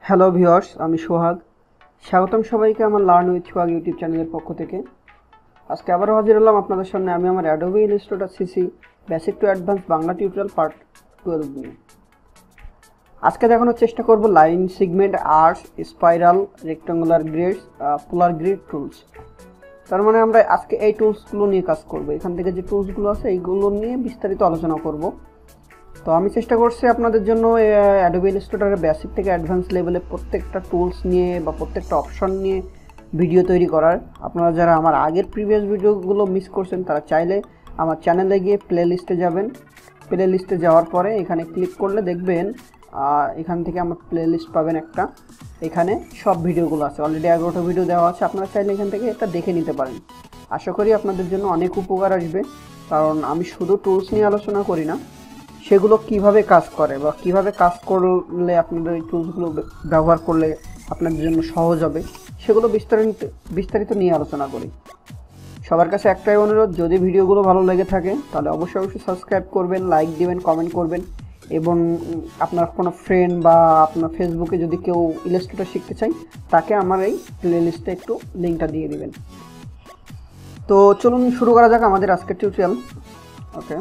Hello viewers, আমি সোহাগ। স্বাগতম সবাইকে আমার লার্ন উইথ সোহাগ ইউটিউব চ্যানেলের পক্ষ থেকে। আজকে আবারও হাজির হলাম আপনাদের সামনে আমি আমার Adobe Illustrator CC basic to advance Bangla tutorial part 12 নিয়ে। আজকে দেখানোর চেষ্টা করব line, segment, arcs, spiral, rectangular grids, polar grid tools. তার মানে আমরা আজকে এই টুলসগুলো নিয়ে কাজ করব। এখান থেকে যে টুলসগুলো আছে এইগুলো নিয়ে বিস্তারিত আলোচনা করব। তো আমি চেষ্টা করছি আপনাদের জন্য অ্যাডোবি ইলাস্ট্রেটরের বেসিক থেকে অ্যাডভান্স লেভেলে প্রত্যেকটা টুলস নিয়ে বা প্রত্যেকটা অপশন নিয়ে ভিডিও তৈরি করার। আপনারা যারা আমার আগের প্রিভিয়াস ভিডিওগুলো মিস করছেন তারা চাইলে আমার চ্যানেলে গিয়ে প্লে লিস্টে যাবেন। প্লে লিস্টে যাওয়ার পরে এখানে ক্লিক করলে দেখবেন এখান থেকে আমার প্লে লিস্ট পাবেন একটা। এখানে সব ভিডিওগুলো আছে, অলরেডি 11টা ভিডিও দেওয়া আছে। আপনারা চাইলে এখান থেকে একটা দেখে নিতে পারেন। আশা করি আপনাদের জন্য অনেক উপকার আসবে, কারণ আমি শুধু টুলস নিয়ে আলোচনা করি না, সেগুলো কিভাবে কাজ করে বা কিভাবে কাজ করলে আপনাদের এই টুলসগুলো ব্যবহার করলে আপনাদের জন্য সহজ হবে সেগুলো বিস্তারিত নিয়ে আলোচনা করি। সবার কাছে একটাই অনুরোধ, যদি ভিডিওগুলো ভালো লেগে থাকে তাহলে অবশ্যই সাবস্ক্রাইব করবেন, লাইক দিবেন, কমেন্ট করবেন এবং আপনার কোনো ফ্রেন্ড বা আপনার ফেসবুকে যদি কেউ ইলাস্ট্রেটর শিখতে চায় তাকে আমার এই প্লে লিস্টে একটু লিঙ্কটা দিয়ে দিবেন। তো চলুন শুরু করা যাক আমাদের আজকের টিউটোরিয়াল। ওকে,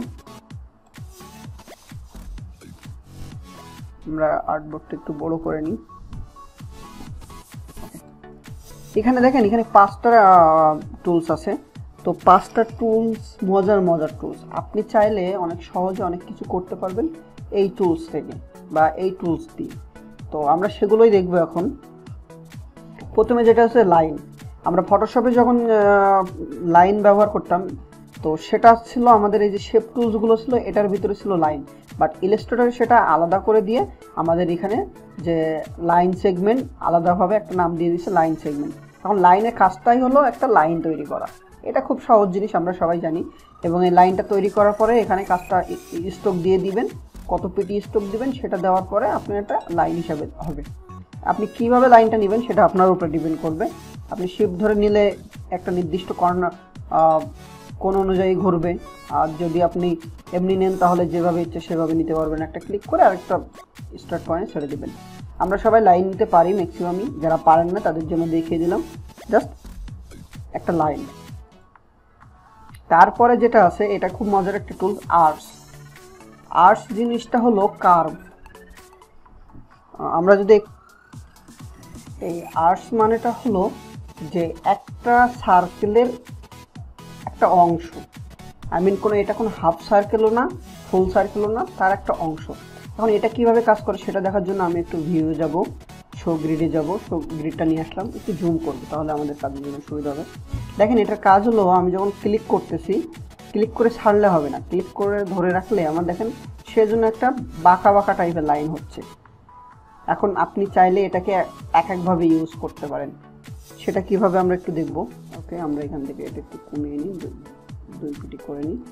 আমরা আর্টবোর্ডটা একটু বড় করে নিই। এখানে দেখেন, এখানে 5টা টুলস আছে। তো 5টা টুলস মজার টুলস। আপনি চাইলে অনেক সহজে অনেক কিছু করতে পারবেন এই টুলস থেকে বা এই টুলস দিয়ে। তো আমরা সেগুলোই দেখব এখন। প্রথমে যেটা হচ্ছে লাইন। আমরা ফটোশপে যখন লাইন ব্যবহার করতাম তো সেটা ছিল আমাদের এই যে শেপ টুলসগুলো ছিল, এটার ভিতরে ছিল লাইন। বাট ইলাস্ট্রেটরে সেটা আলাদা করে দিয়ে আমাদের এখানে যে লাইন সেগমেন্ট আলাদাভাবে একটা নাম দিয়ে দিচ্ছে লাইন সেগমেন্ট। এখন লাইনের কাজটাই হলো একটা লাইন তৈরি করা। এটা খুব সহজ জিনিস, আমরা সবাই জানি। এবং এই লাইনটা তৈরি করার পরে এখানে কাজটা স্ট্রোক দিয়ে দিবেন, কত পিটি স্ট্রোক দিবেন সেটা দেওয়ার পরে আপনার একটা লাইন হিসাবে হবে। আপনি কিভাবে লাইনটা নেবেন সেটা আপনার উপরে ডিপেন্ড করবে। আপনি শিফট ধরে নিলে একটা নির্দিষ্ট কর্নার কোন অনুযায়ী ঘুরবে, আর যদি আপনি এমনি নেন তাহলে যেভাবে ইচ্ছে সেভাবে নিতে পারবেন। একটা ক্লিক করে আরেকটা স্টার্ট পয়েন্ট ছেড়ে দেবেন। আমরা সবাই লাইন নিতে পারি ম্যাক্সিমামই, যারা পারেন না তাদের জন্য দেখিয়ে দিলাম জাস্ট একটা লাইন। তারপরে যেটা আছে এটা খুব মজার একটা টুল, আর্কস। আর্কস জিনিসটা হলো কার্ভ। আমরা যদি এই আর্কস মানেটা হলো যে একটা সার্কেলের একটা অংশ, এটা কোনো হাফ সার্কেলও না, ফুল সার্কেলও না, তার একটা অংশ। এখন এটা কিভাবে কাজ করে সেটা দেখার জন্য আমি একটু ভিউ যাব, শো গ্রিডে যাব। শো গ্রিডটা নিয়ে আসলাম, একটু জুম করবো তাহলে আমাদের কাজের জন্য সুবিধা হবে। দেখেন এটার কাজ হলো, আমি যখন ক্লিক করতেছি, ক্লিক করে ছাড়লে হবে না, ক্লিক করে ধরে রাখলে আমার দেখেন সেজন্য একটা বাঁকা টাইপের লাইন হচ্ছে। এখন আপনি চাইলে এটাকে একভাবে ইউজ করতে পারেন, সেটা কিভাবে আমরা একটু দেখব। ওকে, আমরা এখান থেকে এটা একটু কমিয়ে নিই, 2 পিটি করে নিই।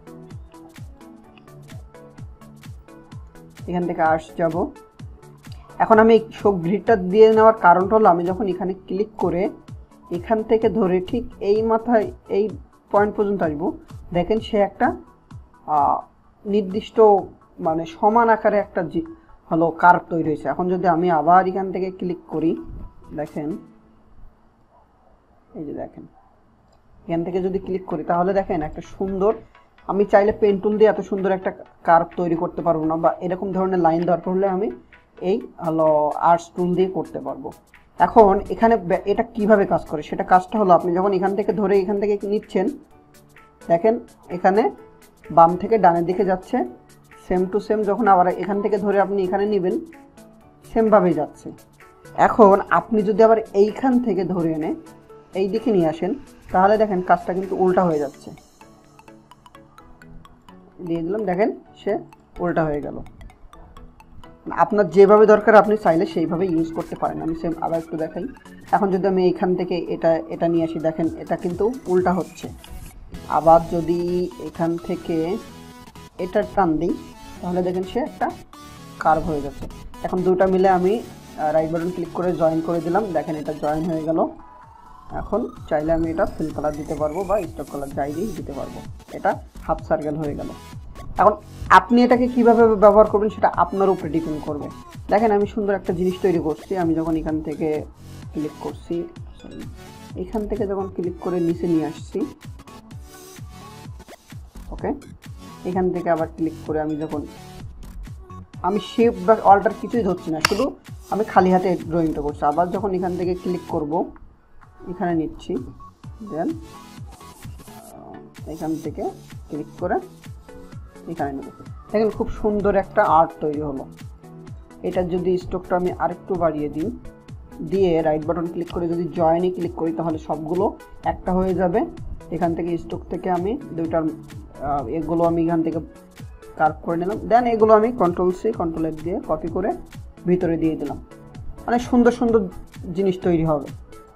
এখান থেকে যাব। এখন আমি শো গ্রিডটা দিয়ে নেওয়ার কারণটা হলো, আমি যখন এখানে ক্লিক করে এখান থেকে ধরে ঠিক এই মাথায় এই পয়েন্ট পর্যন্ত আসবো, দেখেন সে একটা নির্দিষ্ট মানে সমান আকারে একটা হলো কার্ভ তৈরি হয়েছে। এখন যদি আমি আবার এখান থেকে ক্লিক করি, দেখেন এই যে দেখেন এখান থেকে যদি ক্লিক করি তাহলে দেখেন একটা সুন্দর, আমি চাইলে পেন টুল দিয়ে এত সুন্দর একটা কার্ভ তৈরি করতে পারবো না, বা এরকম ধরনের লাইন দরকার হলে আমি এই হলো আর্টস টুল দিয়ে করতে পারবো। এখন এখানে এটা কিভাবে কাজ করে সেটা কাজটা হলো, আপনি যখন এখান থেকে ধরে এখান থেকে নিচ্ছেন, দেখেন এখানে বাম থেকে ডানের দিকে যাচ্ছে, সেম টু সেম। যখন আবার এখান থেকে ধরে আপনি এখানে নেবেন, সেমভাবেই যাচ্ছে। এখন আপনি যদি আবার এইখান থেকে ধরে এনে এই দিকে নিয়ে আসেন তাহলে দেখেন কাজটা কিন্তু উল্টা হয়ে যাচ্ছে। দিয়ে দিলাম, দেখেন সে উল্টা হয়ে গেল। আপনার যেভাবে দরকার আপনি চাইলে সেইভাবে ইউজ করতে পারেন। আমি সেম আবার একটু দেখাই। এখন যদি আমি এইখান থেকে এটা নিয়ে আসি, দেখেন এটা কিন্তু উল্টা হচ্ছে। আবার যদি এখান থেকে এটা টান দিই তাহলে দেখেন সে একটা কার্ভ হয়ে যাচ্ছে। এখন দুটো মিলে আমি রাইট বাটন ক্লিক করে জয়েন করে দিলাম, দেখেন এটা জয়েন হয়ে গেল। এখন চাইলে আমি এটা ফিল কালার দিতে পারবো বা স্টক কালার যাই দিতে পারবো। এটা হাফ সার্কেল হয়ে গেল। এখন আপনি এটাকে কিভাবে ব্যবহার করবেন সেটা আপনার উপরে ডিপেন্ড করবে। দেখেন আমি সুন্দর একটা জিনিস তৈরি করছি। আমি যখন এখান থেকে ক্লিক করছি, এখান থেকে যখন ক্লিক করে নিচে নিয়ে আসছি, ওকে, এখান থেকে আবার ক্লিক করে আমি শেপ বা অল্টার কিছুই ধরছি না, শুধু আমি খালি হাতে ড্রয়িংটা করছি। আবার যখন এখান থেকে ক্লিক করব, এখানে নিচ্ছি, দেন এখান থেকে ক্লিক করে এখানে নেব। দেখেন খুব সুন্দর একটা আর্ট তৈরি হলো। এটা যদি স্ট্রোকটা আমি আরেকটু বাড়িয়ে দিই, দিয়ে রাইট বাটন ক্লিক করে যদি জয়েনে ক্লিক করি, তাহলে সবগুলো একটা হয়ে যাবে। এখান থেকে স্ট্রোক থেকে আমি দুইটার এগুলো আমি এখান থেকে কার্ভ করে নিলাম। দেন এগুলো আমি কন্ট্রোল-C কন্ট্রোল-F দিয়ে কপি করে ভিতরে দিয়ে দিলাম। অনেক সুন্দর সুন্দর জিনিস তৈরি হবে।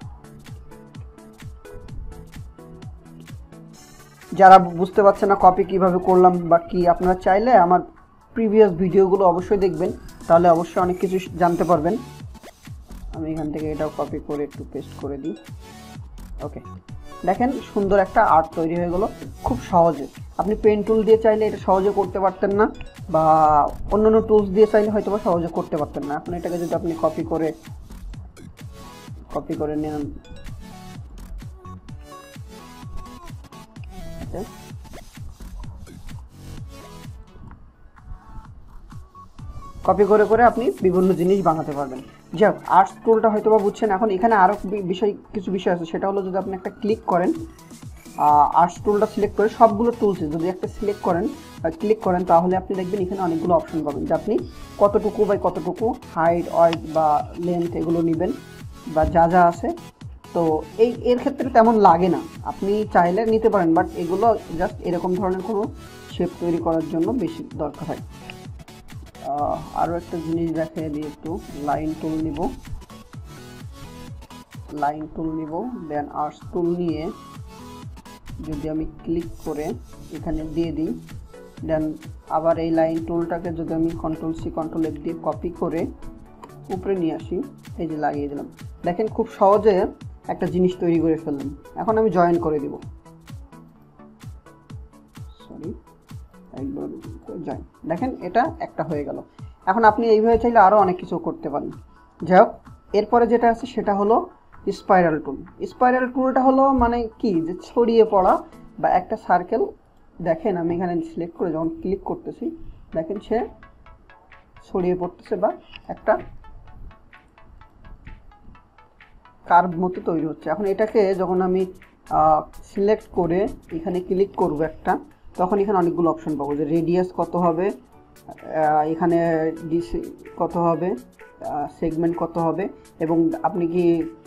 যারা বুঝতে পারছে না কপি কিভাবে করলাম বা কি, আপনারা চাইলে আমার প্রিভিয়াস ভিডিওগুলো অবশ্যই দেখবেন, তাহলে অবশ্যই অনেক কিছু জানতে পারবেন। আমি এখান থেকে এটাও কপি করে একটু পেস্ট করে দিই। ওকে, দেখেন সুন্দর একটা আর্ট তৈরি হয়ে গেল খুব সহজে। আপনি পেন টুল দিয়ে চাইলে এটা সহজে করতে পারতেন না, বা অন্যান্য টুলস দিয়ে চাইলে হয়তো বা সহজে করতে পারতেন না। এখন এটাকে যদি আপনি কপি করে নেন, কপি করে করে আপনি বিভিন্ন জিনিস বানাতে পারবেন। যাক, আর্টস টুলটা হয়তো বা বুঝছেন। এখন এখানে আরও কিছু বিষয় আছে, সেটা হলো যদি আপনি একটা ক্লিক করেন, আর্টস টুলটা সিলেক্ট করে সবগুলো টুলসে যদি একটা সিলেক্ট করেন বা ক্লিক করেন, তাহলে আপনি দেখবেন এখানে অনেকগুলো অপশন পাবেন যে আপনি কতটুকু বাই কতটুকু হাইট, ওয়েট বা লেন্থ এগুলো নেবেন বা যা যা আছে। তো এর ক্ষেত্রে তেমন লাগে না, আপনি চাইলে নিতে পারেন, বাট এগুলো জাস্ট এরকম ধরনের কোনো শেপ তৈরি করার জন্য বেশি দরকার হয়। আরও একটা জিনিস দেখিয়ে দিই, একটু লাইন টুল নিব, দেন আর্টস টুল নিয়ে যদি আমি ক্লিক করে এখানে দিয়ে দিই, দেন আবার এই লাইন টুলটাকে যদি আমি কন্ট্রোল-C কন্ট্রোল-F দিয়ে কপি করে উপরে নিয়ে আসি, এই যে লাগিয়ে দিলাম। দেখেন খুব সহজে একটা জিনিস তৈরি করে ফেললাম। এখন আমি জয়েন করে দিব, জয়েন। দেখেন এটা একটা হয়ে গেল। এখন আপনি এইভাবে চাইলে আরও অনেক কিছু করতে পারেন। যাই হোক, এরপরে যেটা আছে সেটা হলো স্পাইরাল টুল। স্পাইরাল টুলটা হলো মানে কি, যে ছড়িয়ে পড়া বা একটা সার্কেল। দেখেন আমি এখানে সিলেক্ট করে যখন ক্লিক করতেছি, দেখেন সে ছড়িয়ে পড়তেছে বা একটা কার্ভ মতো তৈরি হচ্ছে। এখন এটাকে যখন আমি সিলেক্ট করে এখানে ক্লিক করব একটা, তখন এখানে অনেকগুলো অপশন পাবো, যে রেডিয়াস কত হবে, এখানে ডিসি কত হবে, সেগমেন্ট কত হবে, এবং আপনি কি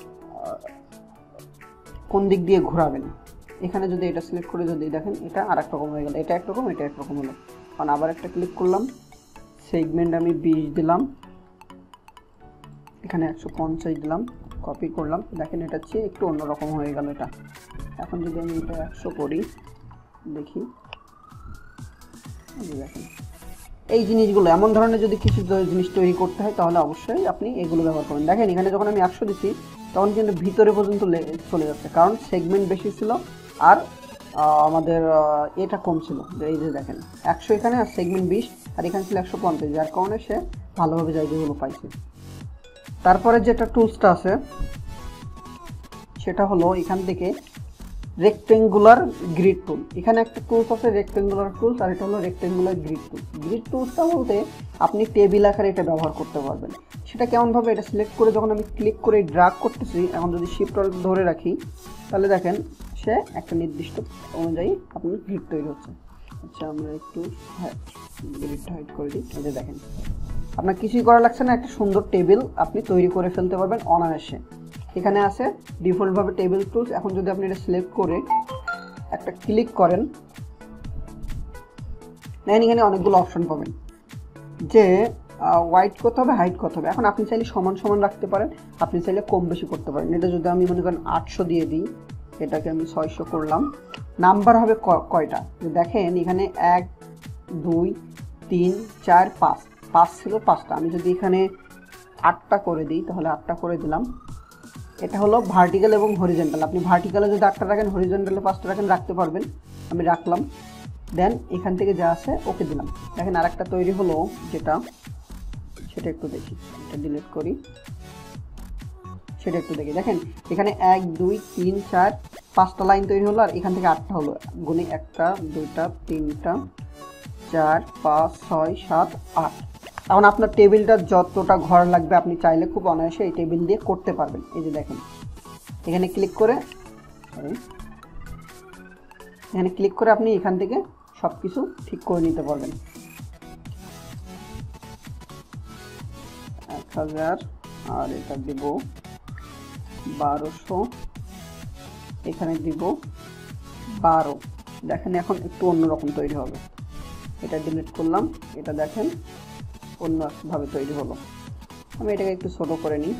কোন দিক দিয়ে ঘোরাবেন। এখানে যদি এটা সিলেক্ট করে যদি দেখেন, এটা আর এক রকম হয়ে গেল, এটা একরকম, এটা একরকম হলো। কারণ আবার একটা ক্লিক করলাম, সেগমেন্ট আমি 20 দিলাম, এখানে 150 দিলাম, কপি করলাম। দেখেন এটা চেয়ে একটু অন্যরকম হয়ে গেল এটা। এখন যদি আমি এটা 100 করি, দেখি, দেখেন এই জিনিসগুলো, এমন ধরনের যদি কিছু জিনিস তৈরি করতে হয় তাহলে অবশ্যই আপনি এগুলো ব্যবহার করবেন। দেখেন এখানে যখন আমি 100 দিচ্ছি, তখন কিন্তু ভিতরে পর্যন্ত চলে যাচ্ছে, কারণ সেগমেন্ট বেশি ছিল আর আমাদের এটা কম ছিল। এই যে দেখেন 100 এখানে, আর সেগমেন্ট 20, আর এখানে ছিল 150, যার কারণে সে ভালোভাবে জায়গাগুলো পাইছে। তারপরে যেটা টুলসটা আছে সেটা হলো এখান থেকে রেক্টেঙ্গুলার গ্রিড টুল। এখানে একটা টুলস আছে রেক্টেঙ্গুলার টুলস, আর এটা হলো রেক্টেঙ্গুলার গ্রিড টুল। গ্রিড টুলসটা বলতে আপনি টেবিল আকারে এটা ব্যবহার করতে পারবেন। সেটা কেমনভাবে, এটা সিলেক্ট করে যখন আমি ক্লিক করে ড্র্যাগ করতেছি, এখন যদি শিফট ধরে রাখি, তাহলে দেখেন সে একটা নির্দিষ্ট অনুযায়ী আপনার গ্রিড তৈরি হচ্ছে। আচ্ছা আমরা একটু গ্রিডটা হাইড করে দিই। এই যে দেখেন আপনার কিছুই করা লাগছে না, একটা সুন্দর টেবিল আপনি তৈরি করে ফেলতে পারবেন অনায়াসে। এখানে আছে ডিফল্টভাবে টেবিল টুলস। এখন যদি আপনি এটা সিলেক্ট করে একটা ক্লিক করেন, দেখেন এখানে অনেকগুলো অপশন পাবেন, যে ওয়াইড কত হবে, হাইট কত হবে। এখন আপনি চাইলে সমান সমান রাখতে পারেন, আপনি চাইলে কম বেশি করতে পারেন। এটা যদি আমি মনে করেন 800 দিয়ে দিই, এটাকে আমি 600 করলাম। নাম্বার হবে কয়টা, দেখেন এখানে 1 2 3 4 5 ছিল 5টা। আমি যদি এখানে 8টা করে দিই, তাহলে 8টা করে দিলাম। এটা হলো ভার্টিক্যাল এবং হরিজন্টাল। আপনি ভার্টিক্যালে যদি 8টা রাখেন, হরিজন্টালে 5টা রাখেন, রাখতে পারবেন। আমি রাখলাম। দেন এখান থেকে যা আছে ওকে দিলাম। দেখেন আরেকটা তৈরি হলো, যেটা সেটা একটু দেখি, এটা ডিলিট করি, সেটা একটু দেখি। দেখেন এখানে 1 2 3 4 5টা লাইন তৈরি হলো, আর এখান থেকে 8টা হলো। গুণে 1টা 2টা 3টা 4 5 6 7 8। এখন আপনার টেবিলটা যতটা ঘর লাগবে আপনি চাইলে খুব অনায়াসে এই টেবিল দিয়ে করতে পারবেন। এই যে দেখেন এখানে ক্লিক করে, এখানে ক্লিক করে আপনি এখান থেকে সব কিছু ঠিক করে নিতে পারবেন। 1000 আর এটা দিব 1200, এখানে দিব 12। দেখেন এখন একটু অন্যরকম তৈরি হবে। এটা ডিলিট করলাম, এটা দেখেন অন্যভাবে তৈরি হলো। আমি এটাকে একটু ছোট করে নিই।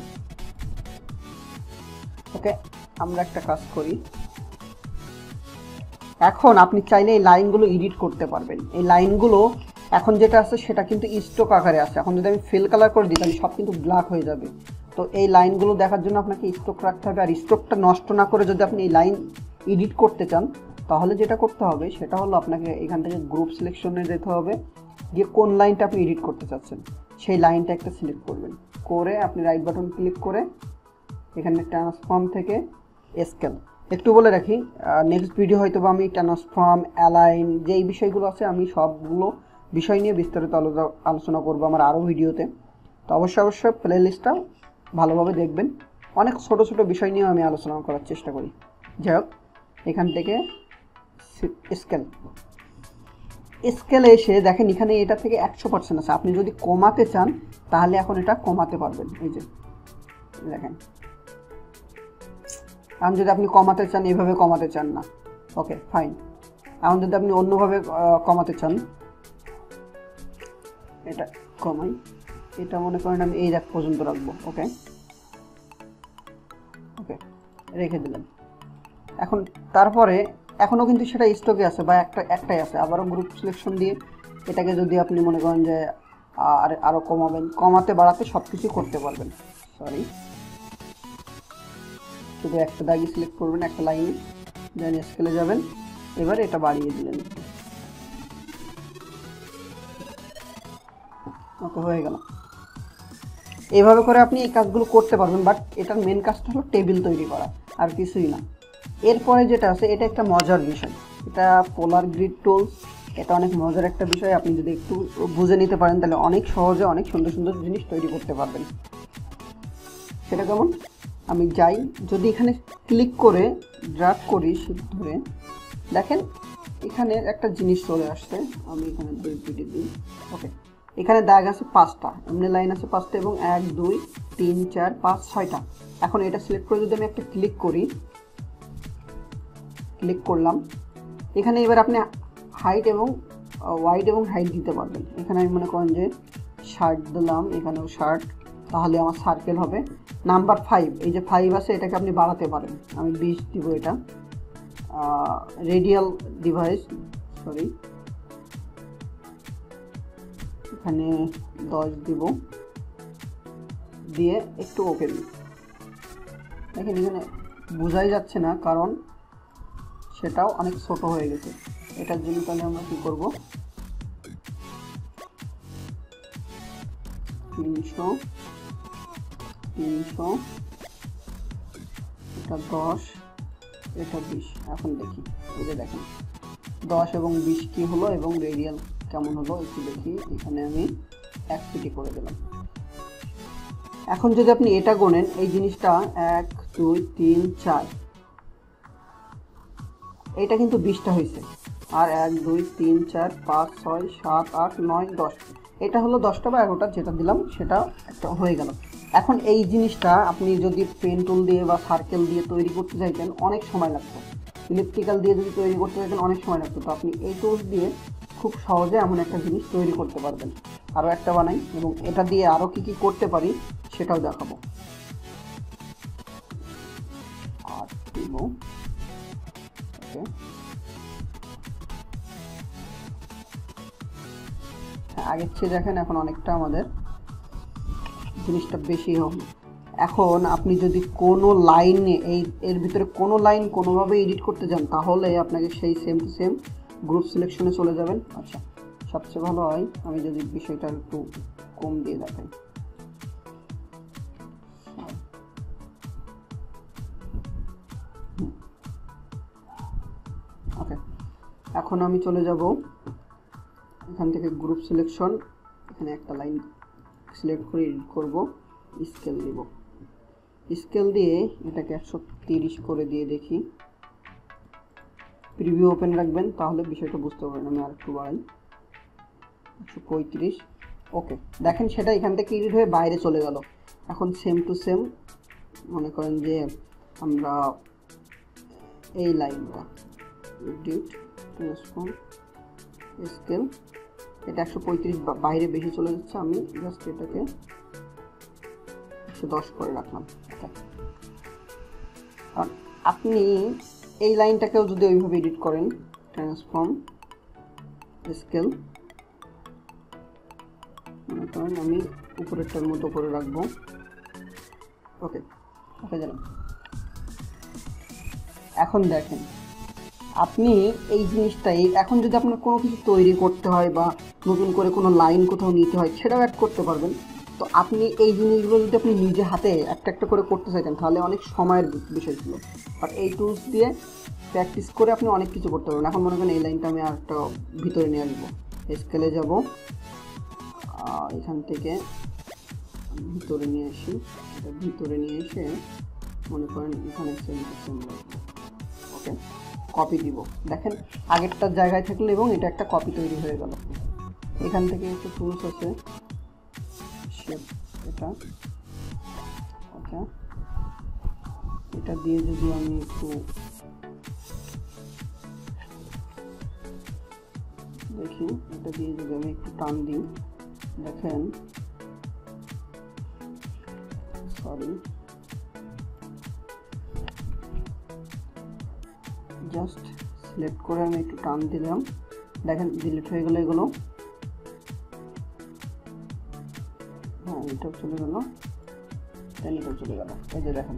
ওকে, আমরা একটা কাজ করি। এখন আপনি চাইলে এই লাইনগুলো এডিট করতে পারবেন। এই লাইনগুলো এখন যেটা আছে সেটা কিন্তু স্টক আকারে আছে। এখন যদি আমি ফিল কালার করে দিই তাহলে সব কিন্তু ব্ল্যাক হয়ে যাবে। তো এই লাইনগুলো দেখার জন্য আপনাকে স্টক রাখতে হবে। আর স্টকটা নষ্ট না করে যদি আপনি এই লাইন এডিট করতে চান তাহলে যেটা করতে হবে সেটা হলো আপনাকে এখান থেকে গ্রুপ সিলেকশনে যেতে হবে, গিয়ে কোন লাইনটা আপনি এডিট করতে চাচ্ছেন সেই লাইনটা একটা সিলেক্ট করবেন। করে আপনি রাইট বাটন ক্লিক করে এখানে ট্রান্সফর্ম থেকে স্কেল। একটু বলে রাখি, নেক্সট ভিডিও হয়তো বা আমি ট্রান্সফর্ম, অ্যালাইন যেই বিষয়গুলো আছে আমি সবগুলো বিষয় নিয়ে বিস্তারিত আলোচনা করব আমার আরও ভিডিওতে। তো অবশ্যই প্লে লিস্টটা ভালোভাবে দেখবেন। অনেক ছোট ছোট বিষয় নিয়েও আমি আলোচনা করার চেষ্টা করি। যাই হোক, এখান থেকে স্কেলে এসে দেখেন এখানে এটা থেকে 100% আছে। আপনি যদি কমাতে চান তাহলে এখন এটা কমাতে পারবেন। এই যে দেখেন, এখন যদি আপনি কমাতে চান, এভাবে কমাতে চান না, ওকে ফাইন। এখন যদি আপনি অন্যভাবে কমাতে চান, এটা কমাই, এটা মনে করেন আমি এই রাখ পর্যন্ত রাখবো। ওকে ওকে রেখে দিলাম। এখন তারপরে এখনও কিন্তু সেটা স্টকে আছে বা একটাই আছে। আবারও গ্রুপ সিলেকশন দিয়ে এটাকে যদি আপনি মনে করেন যে আরও কমাবেন, কমাতে বাড়াতে সব কিছু করতে পারবেন। সরি, শুধু একটা দাগই সিলেক্ট করবেন, একটা লাইনে, দেন স্কেলে যাবেন। এবার এটা বাড়িয়ে দিলেন, ওকে হয়ে গেল। এইভাবে করে আপনি এই কাজগুলো করতে পারবেন। বাট এটার মেন কাজটা হলো টেবিল তৈরি করা, আর কিছুই না। এরপরে যেটা আছে এটা একটা মজার বিষয়, এটা পোলার গ্রিড টুলস। এটা অনেক মজার একটা বিষয়। আপনি যদি একটু বুঝে নিতে পারেন তাহলে অনেক সহজে অনেক সুন্দর সুন্দর জিনিস তৈরি করতে পারবেন। সেটা কেমন, আমি যাই, যদি এখানে ক্লিক করে ড্র্যাগ করি ধরে, দেখেন এখানে একটা জিনিস চলে আসছে। আমি এখানে দুই দিই। ওকে, এখানে দাগ আছে 5টা, এমনি লাইন আছে 5টা, এবং 1 2 3 4 5 6টা। এখন এটা সিলেক্ট করে যদি আমি একটা ক্লিক করি, ক্লিক করলাম, এখানে এবার আপনি হাইট এবং ওয়াইড এবং হাইট দিতে পারবেন। এখানে আমি মনে করেন যে 60 দিলাম, এখানেও 60, তাহলে আমার সার্কেল হবে। নাম্বার 5, এই যে 5 আছে এটাকে আপনি বাড়াতে পারেন। আমি 20 দিব। এটা রেডিয়াল ডিভাইস, সরি, এখানে 10 দিব, দিয়ে একটু ওকে দিই। দেখেন এখানে বোঝাই যাচ্ছে না কারণ সেটাও অনেক ছোট হয়ে গেছে। এটার জন্য তাহলে আমরা কি করব, 300 এটা 10, এটা 20। এখন দেখি, এই যে দেখেন 10 এবং 20 কি হলো এবং রেডিয়াল কেমন হলো একটু দেখি। এখানে আমি 1 ফিট করে দিলাম। এখন যদি আপনি এটা গোনেন, এই জিনিসটা 1 2 3 4, এটা কিন্তু 20টা হয়েছে। আর 1 2 3 4 5 6 7 8 9 10, এটা হলো 10টা বা 11টা যেটা দিলাম সেটা একটা হয়ে গেল। এখন এই জিনিসটা আপনি যদি পেন টুল দিয়ে বা সার্কেল দিয়ে তৈরি করতে চাইতেন অনেক সময় লাগতো, ইলেকট্রিক্যাল দিয়ে যদি তৈরি করতে চাইতেন অনেক সময় লাগতো। তো আপনি এই টুলস দিয়ে খুব সহজে এমন একটা জিনিস তৈরি করতে পারবেন। আরও একটা বানাই এবং এটা দিয়ে আরও কী কী করতে পারি সেটাও দেখাবো। আর দিব, ওকে, আগের চেয়ে দেখেন এখন অনেকটা আমাদের জিনিসটা বেশি হবে। এখন আপনি যদি কোনো লাইনে এর ভিতরে কোনো লাইন কোনোভাবে এডিট করতে চান তাহলে আপনাকে সেই সেম টু সেম গ্রুপ সিলেকশনে চলে যাবেন। আচ্ছা, সবচেয়ে ভালো হয় আমি যদি বিষয়টা একটু কম দিয়ে দেখাই। ওকে, এখন আমি চলে যাব এখান থেকে গ্রুপ সিলেকশন, এখানে একটা লাইন সিলেক্ট করে এডিট করব, স্কেল দেব। স্কেল দিয়ে এটাকে 130 করে দিয়ে দেখি। প্রিভিউ ওপেন রাখবেন, তাহলে বিষয়টা বুঝতে পারবেন। আমি আরেকটু বাড়াই, 135। ওকে, দেখেন সেটা এখান থেকে এডিট হয়ে বাইরে চলে গেল। এখন সেম টু সেম মনে করেন যে আমরা এই লাইনটা এডিট ট্রান্সফর্ম স্কেল, এটা 135 বাইরে বেশি চলে যাচ্ছে, আমি জাস্ট এটাকে 110 করে রাখলাম। কারণ আপনি এই লাইনটাকেও যদি ওইভাবে এডিট করেন, ট্রান্সফর্ম স্কেল, মনে করেন আমি উপরেরটার মতো করে রাখবো। ওকে, ওকে দিলাম। এখন দেখেন আপনি এই জিনিসটাই, এখন যদি আপনার কোনো কিছু তৈরি করতে হয় বা নতুন করে কোনো লাইন কোথাও নিতে হয়, সেটাও অ্যাড করতে পারবেন। তো আপনি এই জিনিসগুলো যদি আপনি নিজে হাতে একটা একটা করে করতে চাইতেন, তাহলে অনেক সময়ের বিষয় ছিল। আর এই টুলস দিয়ে প্র্যাকটিস করে আপনি অনেক কিছু করতে পারবেন। এখন মনে করেন এই লাইনটা আমি আর একটা ভিতরে নিয়ে আসবো, স্কেলে যাব, এখান থেকে ভিতরে নিয়ে আসি, ভিতরে নিয়ে এসে মনে করেন এখানে সেম রাখবো। ওকে, কপি দিব। দেখেন আগেরটার জায়গায় থাকলে এবং এটা একটা কপি তৈরি হয়ে গেল। এখান থেকে একটু টুলস আছে, শেপ, এটা ওকে, এটা দিয়ে যদি আমি একটু দেখি, এটা দিয়ে যদি আমি একটু টান দিই, দেখেন সরি, জাস্ট সিলেক্ট করে আমি একটু টান দিলাম, দেখেন ডিলিট হয়ে গেল এগুলো। হ্যাঁ, এটাও চলে গেল, এটাও চলে গেল। এই যে দেখেন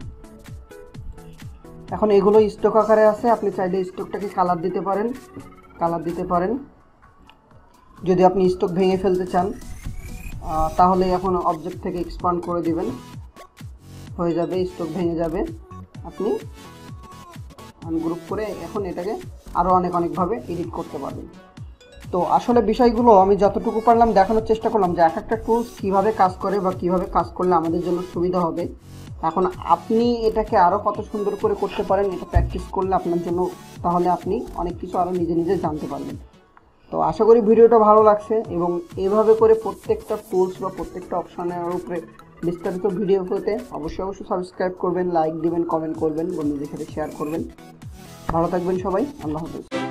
এখন এগুলো স্টক আকারে আছে। আপনি চাইলে স্টকটাকে কালার দিতে পারেন। যদি আপনি স্টক ভেঙে ফেলতে চান, তাহলে এখন অবজেক্ট থেকে এক্সপান্ড করে দিবেন, হয়ে যাবে, স্টক ভেঙে যাবে। আপনি আনগ্রুপ করে এখন এটাকে আরও অনেকভাবে এডিট করতে পারবেন। তো আসলে বিষয়গুলো আমি যতটুকু পারলাম দেখানোর চেষ্টা করলাম যে এক একটা টুলস কীভাবে কাজ করে বা কীভাবে কাজ করলে আমাদের জন্য সুবিধা হবে। এখন আপনি এটাকে আরও কত সুন্দর করে করতে পারেন, এটা প্র্যাকটিস করলে আপনার জন্য, তাহলে আপনি অনেক কিছু আরও নিজে জানতে পারবেন। তো আশা করি ভিডিওটা ভালো লাগছে, এবং এভাবে করে প্রত্যেকটা টুলস বা প্রত্যেকটা অপশনের উপরে বিস্তারিত ভিডিও পেতে অবশ্যই সাবস্ক্রাইব করবেন, লাইক দিবেন, কমেন্ট করবেন, বন্ধুদের সাথে শেয়ার করবেন। ভালো থাকবেন সবাই, আল্লাহ হাফেজ।